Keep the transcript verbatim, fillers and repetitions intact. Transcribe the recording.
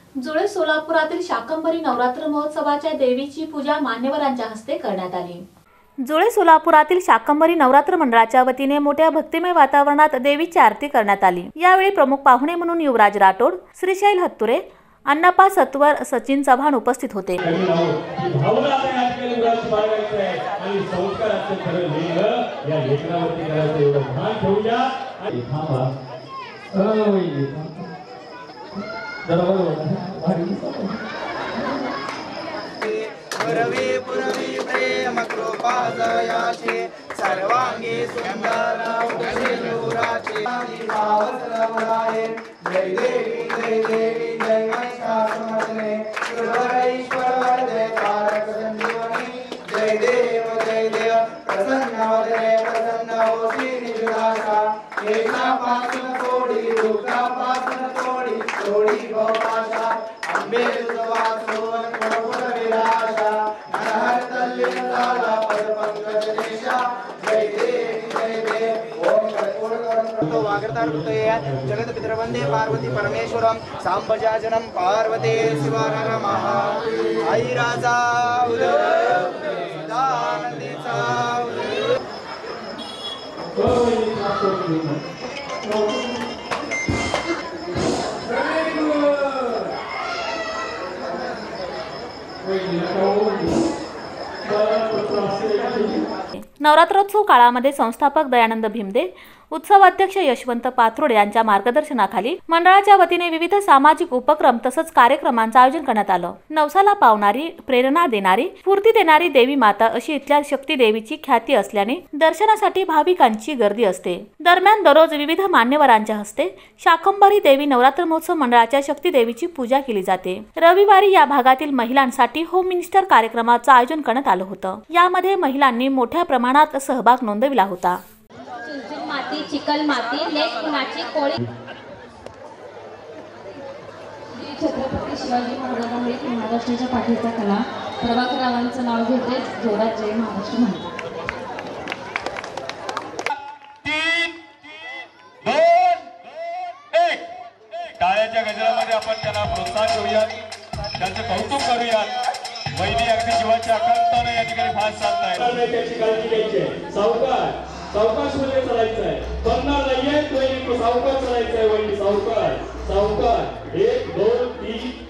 जुळे सोलापुरातील शाकंभरी नवरात्र महोत्सवाच्या देवीची पूजा मान्यवरांच्या हस्ते करण्यात आली। जुळे सोलापुरातील शाकंभरी नवरात्र मंडळाच्या वतीने मोठ्या भक्तिमय वातावरणात देवीची आरती करण्यात आली। यावेळी प्रमुख पाहुणे म्हणून युवराज राठोड, श्रीशैल हत्तुरे, अन्नप्पा सत्वर, सचिन चव्हाण उपस्थित होते। पुरवी पुरवी प्रेम कृपा जयाचे सर्वांगी सुंदर उदयनुराचे भावसरवराये जय देवी जय देवी जय महिषासुरमर्दिने सुरवरईश्वर वरदे तारक संजीवनी जय देव जय देव प्रसन्न वदने प्रसन्न होसी निजुराशा एकापासून तोडी दुःखापासून तोडी तोडी भवपाशा अंबे तुझवा सोन प्रभुर विलासा नरहर तल्लीन झाला पदपंकज देशा जय देवी जय देव ओम कर्पूर करुण वागरतार कृतये जगत पितृवंदे पार्वती परमेश्वरम सांबजाजनम पार्वती शिवानर महा आई राजा उदय सदानंदीचा नवरात्रोत्सव काळामध्ये संस्थापक दयानंद भीमदे, उत्सव अध्यक्ष यशवंत पाथरोड यांच्या मार्गदर्शनाखाली मंडळाच्या वतीने विविध सामाजिक उपक्रम तसंच कार्यक्रमांचं आयोजन करण्यात आलं। नवसाला पावणारी, प्रेरणा देणारी, स्फूर्ती देणारी देवी माता अशी इथल्या शक्ती देवीची ख्याती असल्याने दर्शनासाठी भाविकांची गर्दी असते। दरम्यान दररोज विविध मान्यवरांच्या हस्ते शाकंभरी देवी नवरात्र महोत्सव मंडळाच्या शक्ती देवीची पूजा केली जाते। रविवारी या भागातील महिलांसाठी होम मिनिस्टर कार्यक्रमाचं आयोजन करण्यात आलं होतं। यामध्ये महिलांनी मोठ्या प्रमाणात सहभाग नोंदविला होता। माती चिकल माती लेक कुणाची कोळी छत्रपती शिवाजी महाराजांनी महाराष्ट्राच्या पाठीचा कला प्रभाकररावांचं नाव घेते जोरात जय महाराष्ट्र म्हणतात। तीन दोन एक टाळ्याच्या गजरामध्ये आपण त्यांना प्रोत्साहन देऊया, त्यांचं कौतुक करूया। वैदिक अगदी जीवाच्या आकांताने या ठिकाणी फास्ट चालताय। त्याची काळजी घ्यायची आहे। सावकाश सावकाश मध्ये चालायचं आहे। पन्नास नाहीये तो सावकाश चालायचं आहे। वैदिक सावकाश सावकाश एक दोन तीन